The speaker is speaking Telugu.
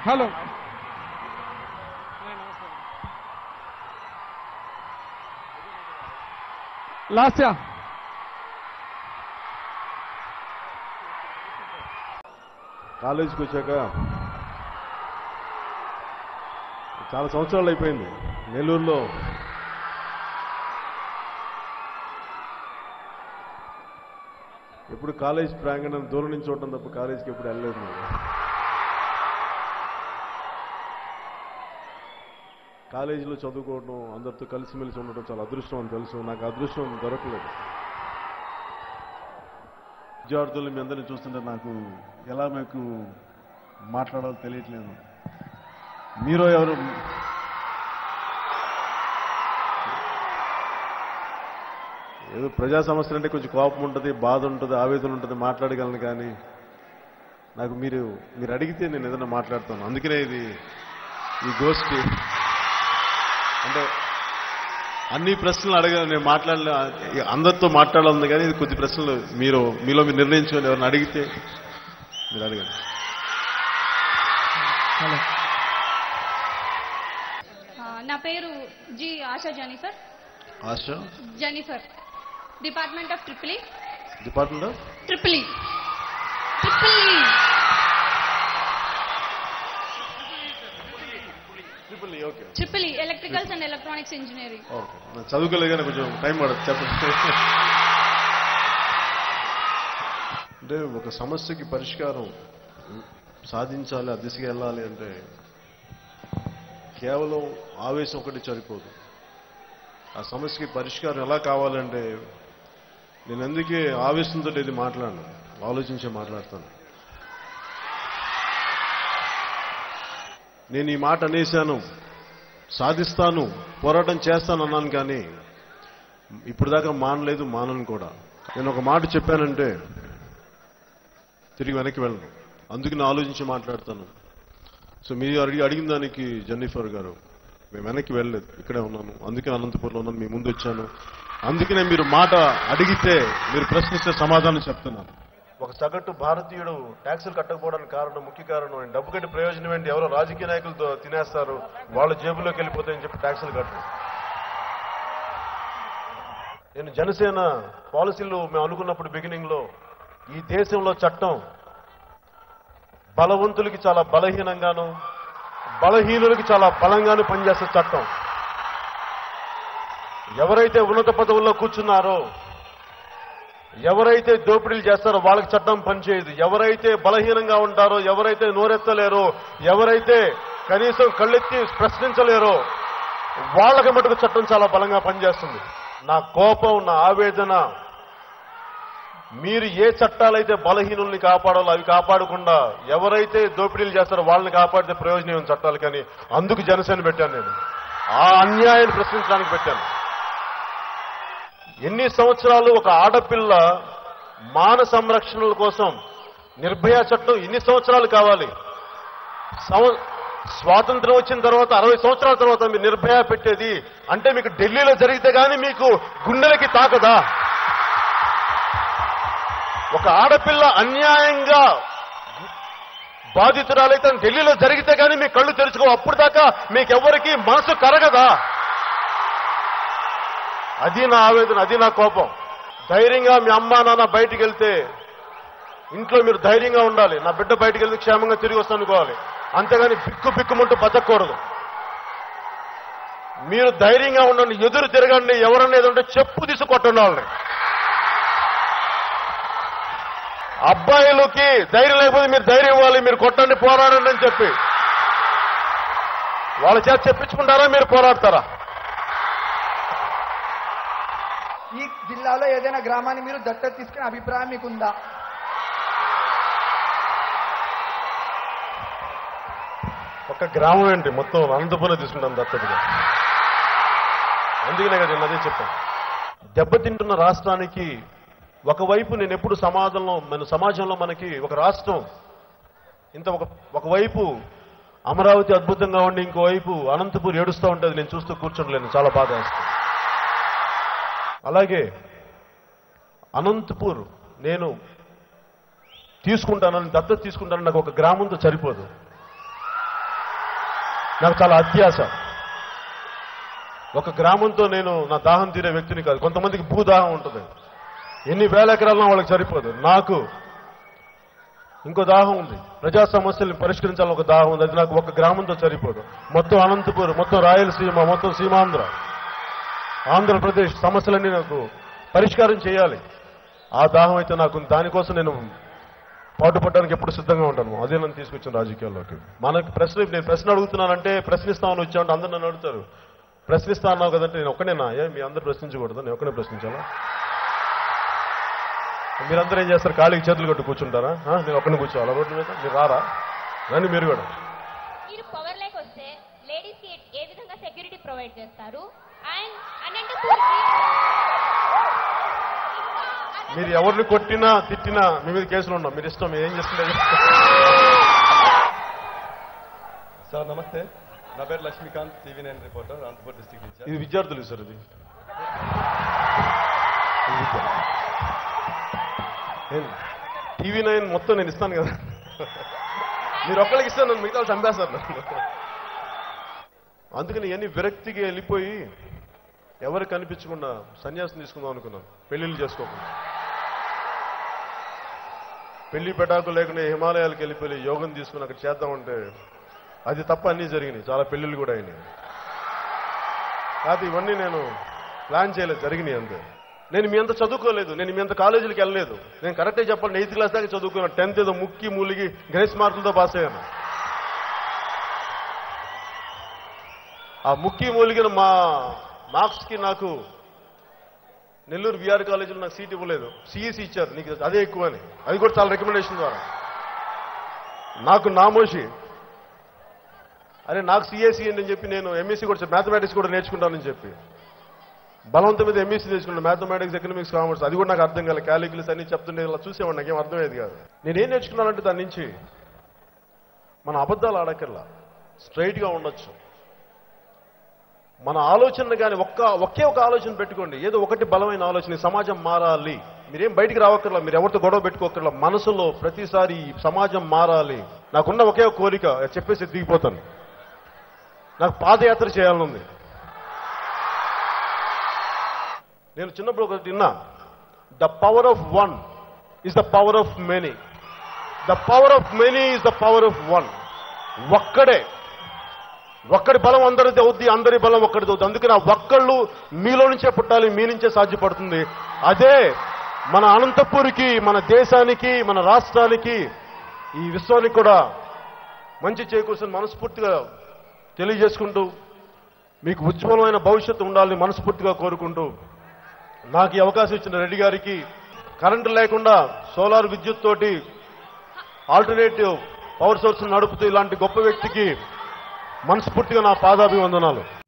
హలో లాస్యా కాలేజీకి వచ్చాక చాలా సంవత్సరాలు అయిపోయింది. నెల్లూరులో ఎప్పుడు కాలేజ్ ప్రాంగణం దూరం నుంచి చూడటం తప్ప కాలేజీకి ఎప్పుడు వెళ్ళలేదు. కాలేజీలో చదువుకోవడం, అందరితో కలిసిమెలిసి ఉండటం చాలా అదృష్టం అని తెలుసు. నాకు అదృష్టం దొరకలేదు. విద్యార్థులు మీ అందరినీ చూస్తుంటే నాకు ఎలా మీకు మాట్లాడాలో తెలియట్లేదు. మీరు ఎవరు ఏదో ప్రజా సమస్యలు అంటే కొంచెం కోపం ఉంటుంది, బాధ ఉంటుంది, ఆవేదన ఉంటుంది, మాట్లాడగలను. కానీ నాకు మీరు అడిగితే నేను ఏదైనా మాట్లాడతాను. అందుకనే ఈ గోష్ఠి అంటే అన్ని ప్రశ్నలు అడగాలి. నేను మాట్లాడలే, అందరితో మాట్లాడాలి. కానీ ఇది కొద్ది ప్రశ్నలు మీలో మీరు నిర్ణయించుకొని ఎవరిని అడిగితే మీరు అడగండి. నా పేరు G Asha Jennifer. Asha Jennifer, department of triple E. Department of triple E. Triple E electricals and electronics engineering. Okay, చదువుకోలేదు కానీ కొంచెం టైం పడుతుంది. చెప్పండి. అంటే ఒక సమస్యకి పరిష్కారం సాధించాలి, ఆ దిశగా వెళ్ళాలి అంటే కేవలం ఆవేశం ఒకటి సరిపోదు. ఆ సమస్యకి పరిష్కారం ఎలా కావాలంటే నేను అందుకే ఆవేశంతో ఇది మాట్లాడను, ఆలోచించే మాట్లాడతాను. నేను ఈ మాట అనేశాను, సాధిస్తాను, పోరాటం చేస్తాను అన్నాను. కానీ ఇప్పుడు దాకా మానలేదు, మానను కూడా. నేను ఒక మాట చెప్పానంటే తిరిగి వెనక్కి వెళ్ళను. అందుకు నేను ఆలోచించి మాట్లాడతాను. సో మీరు అడిగిన దానికి జెన్నిఫర్ గారు, మేము వెనక్కి వెళ్ళలేదు, ఇక్కడే ఉన్నాను. అందుకే అనంతపురంలో ఉన్నాను, మీ ముందు వచ్చాను. అందుకనే మీరు మాట అడిగితే, మీరు ప్రశ్నిస్తే సమాధానం చెప్తున్నాను. ఒక సగటు భారతీయుడు ట్యాక్సులు కట్టకపోవడానికి కారణం, ముఖ్య కారణం డబ్బు కట్టి ప్రయోజనం ఏంటి, ఎవరో రాజకీయ నాయకులతో తినేస్తారు, వాళ్ళ జేబులోకి వెళ్ళిపోతాయని చెప్పి ట్యాక్సులు కట్టరు. నేను జనసేన పాలసీలు మేము అనుకున్నప్పుడు బిగినింగ్ లో ఈ దేశంలో చట్టం బలవంతులకి చాలా బలహీనంగాను, బలహీనులకి చాలా బలంగాను పనిచేసే చట్టం. ఎవరైతే ఉన్నత పదవుల్లో కూర్చున్నారో, ఎవరైతే దోపిడీలు చేస్తారో వాళ్ళకి చట్టం పనిచేయదు. ఎవరైతే బలహీనంగా ఉంటారో, ఎవరైతే నోరెత్తలేరో, ఎవరైతే కనీసం కళ్ళెత్తి ప్రశ్నించలేరో వాళ్ళకి మటుకు చట్టం చాలా బలంగా పనిచేస్తుంది. నా కోపం, నా ఆవేదన, మీరు ఏ చట్టాలైతే బలహీనుల్ని కాపాడాలో అవి కాపాడకుండా ఎవరైతే దోపిడీలు చేస్తారో వాళ్ళని కాపాడితే ప్రయోజనం చట్టాలు. కానీ అందుకు జనసేన పెట్టాను. నేను ఆ అన్యాయాన్ని ప్రశ్నించడానికి పెట్టాను. ఎన్ని సంవత్సరాలు ఒక ఆడపిల్ల మాన సంరక్షణల కోసం నిర్భయ చట్టం ఎన్ని సంవత్సరాలు కావాలి? స్వాతంత్రం వచ్చిన తర్వాత 60 సంవత్సరాల తర్వాత మీరు నిర్భయ పెట్టేది అంటే మీకు ఢిల్లీలో జరిగితే గానీ మీకు గుండెలకి తాకదా? ఒక ఆడపిల్ల అన్యాయంగా బాధితురాలైతే ఢిల్లీలో జరిగితే గానీ మీ కళ్ళు తెరుచుకో. అప్పుడు దాకా మీకెవ్వరికీ మనసు కరగదా? అది నా ఆవేదన, అది నా కోపం. ధైర్యంగా మీ అమ్మా నాన్న బయటికి వెళ్తే ఇంట్లో మీరు ధైర్యంగా ఉండాలి. నా బిడ్డ బయటికి వెళ్తే క్షేమంగా తిరిగి వస్తాను అనుకోవాలి. అంతేగాని బిక్కుమంటూ బతకూడదు. మీరు ధైర్యంగా ఉండండి, ఎదురు తిరగండి. ఎవరన్నా ఏదంటే చెప్పు తీసుకొట్టండి వాళ్ళని. అబ్బాయిలకి ధైర్యం లేకపోతే మీరు ధైర్యం ఇవ్వాలి, మీరు కొట్టండి, పోరాడండి అని చెప్పి వాళ్ళ చేత చెప్పించుకుంటారా? మీరు పోరాడతారా? ఈ జిల్లాలో ఏదైనా గ్రామాన్ని మీరు దత్తత తీసుకునే అభిప్రాయం మీకుందా? ఒక గ్రామం ఏంటి, మొత్తం అనంతపురం తీసుకుంటాం దత్తతగా. అందుకనే కదా నేను అదే చెప్పాను. దెబ్బతింటున్న రాష్ట్రానికి ఒకవైపు నేను ఎప్పుడు సమాజంలో మనకి ఒక రాష్ట్రం ఇంత ఒకవైపు అమరావతి అద్భుతంగా ఉండి ఇంకోవైపు అనంతపూర్ ఏడుస్తూ ఉంటుంది. నేను చూస్తూ కూర్చోలేను, చాలా బాధ వేస్తుంది. అలాగే అనంతపూర్ నేను తీసుకుంటానని, దత్తత తీసుకుంటానని నాకు ఒక గ్రామంతో సరిపోదు. నాకు చాలా అత్యాశ. ఒక గ్రామంతో నేను నా దాహం తీరే వ్యక్తిని కాదు. కొంతమందికి భూదాహం ఉంటుంది, ఎన్ని వేల ఎకరాలను వాళ్ళకి సరిపోదు. నాకు ఇంకో దాహం ఉంది, ప్రజా సమస్యల్ని పరిష్కరించాలని ఒక దాహం ఉంది. అది నాకు ఒక గ్రామంతో సరిపోదు. మొత్తం అనంతపురం, మొత్తం రాయలసీమ, మొత్తం సీమాంధ్ర, ఆంధ్రప్రదేశ్ సమస్యలన్నీ నాకు పరిష్కారం చేయాలి. ఆ దాహం అయితే నాకు దానికోసం నేను పాటుపడడానికి ఎప్పుడు సిద్ధంగా ఉంటాను. అదే నన్ను తీసుకొచ్చిన రాజకీయాల్లోకి. మనకి నేను ప్రశ్న అడుగుతున్నానంటే ప్రశ్నిస్తామని వచ్చామంటే అందరూ నన్ను అడుగుతారు, ప్రశ్నిస్తా అన్నావు కదంటే నేను ఒక్కనేనా? మీ అందరూ ప్రశ్నించకూడదు, నేను ఒక్కనే ప్రశ్నించాలా? మీరందరూ ఏం చేస్తారు? ఖాళీకి చేతులు కట్టు కూర్చుంటారా? నేను ఒక్కనే కూర్చోవాలా రోడ్డు మీద? మీరు రారా? రండి మీరు కూడా. మీరు పవర్ లేక వస్తే లేడీస్ కి ఏ విధంగా సెక్యూరిటీ ప్రొవైడ్ చేస్తారు? మీరు ఎవరిని కొట్టినా తిట్టినా మీ మీద కేసులు ఉన్నాం, మీరు ఇష్టం, మీరు ఏం చేస్తుంటారు? సార్ నమస్తే, నా పేరు Lakshmikanth, TV9 reporter, Anantapuram district నుంచి. ఇది విద్యార్థులు సార్, ఇది TV9 మొత్తం నేను ఇస్తాను కదా, మీరు ఒక్కరికి ఇస్తాను, నన్ను మిగతా చంపేస్తారు నన్ను. అందుకని ఇవన్నీ విరక్తికి వెళ్ళిపోయి ఎవరు కనిపించకుండా సన్యాసం తీసుకుందాం అనుకున్నాను. పెళ్లిళ్ళు చేసుకోకుండా, పెళ్లి పెటాకు లేకుండా హిమాలయాలకు వెళ్ళిపోయి యోగం తీసుకుని అక్కడ చేద్దామంటే అది తప్ప అన్నీ జరిగినాయి. చాలా పెళ్లిళ్ళు కూడా అయినాయి. కాదు ఇవన్నీ నేను ప్లాన్ చేయలేదు, జరిగినాయి అంతే. నేను మీ అంత చదువుకోలేదు, నేను మీ అంత కాలేజీలకు వెళ్ళలేదు. నేను కరెక్టే చెప్పాలి, 8th క్లాస్ దాకా చదువుకున్నాను. 10th ఏదో ముక్కి మూలిగి గ్రేస్ మార్కులతో పాస్ అయ్యాను. ఆ ముక్కి మూలిగిన మా మార్క్స్ కి నాకు నెల్లూరు విఆర్ కాలేజీలో నాకు సీట్ ఇవ్వలేదు, సిఈసి ఇచ్చారు, నీకు అదే ఎక్కువ అని. అది కూడా చాలా రికమెండేషన్ ద్వారా. నాకు నామోషి, అరే నాకు సిఎస్సి అని చెప్పి నేను ఎంఎస్సీ కూడా మ్యాథమెటిక్స్ కూడా నేర్చుకుంటానని చెప్పి బలవంతం మీద ఎంఎస్సీ నేర్చుకున్నాను. Mathematics, economics, commerce. అది కూడా నాకు అర్థం కాలేదు. క్యాలిక్యులస్ అన్ని చెప్తుండే ఇలా చూసేవాడు, నాకేం అర్థమయ్యేది కాదు. నేనేం నేర్చుకున్నానంటే దాని నుంచి మన అబద్ధాలు ఆడక్కర్లా, స్ట్రైట్ గా ఉండొచ్చు. మన ఆలోచన కానీ ఒకే ఒక ఆలోచన పెట్టుకోండి, ఏదో ఒకటి బలమైన ఆలోచన. సమాజం మారాలి, మీరేం బయటికి రావక్కర్లా, మీరు ఎవరితో గొడవ పెట్టుకోకర్లా. మనసులో ప్రతిసారి సమాజం మారాలి. నాకున్న ఒకే ఒక కోరిక చెప్పేసి దిగిపోతాను. నాకు పాదయాత్ర చేయాలనుంది. నేను చిన్నప్పుడు ఒకటి విన్నా, the power of one is the power of many, the power of many is the power of one. ఒక్కడి బలం అందరిది అవుద్ది, అందరి బలం ఒక్కడిది అవుద్ది. అందుకని ఆ ఒక్కళ్ళు మీలో నుంచే పుట్టాలి, మీ నుంచే సాధ్యపడుతుంది. అదే మన అనంతపూర్కి, మన దేశానికి, మన రాష్ట్రానికి, ఈ విశ్వానికి కూడా మంచి చేకూర్చుని మనస్ఫూర్తిగా తెలియజేసుకుంటూ, మీకు ఉజ్వలమైన భవిష్యత్తు ఉండాలని మనస్ఫూర్తిగా కోరుకుంటూ, నాకు ఈ అవకాశం ఇచ్చిన రెడ్డి గారికి, కరెంటు లేకుండా సోలార్ విద్యుత్ తోటి ఆల్టర్నేటివ్ పవర్ సోర్స్ నడుపుతూ ఇలాంటి గొప్ప వ్యక్తికి మనస్ఫూర్తిగా నా పాదాభివందనాలు.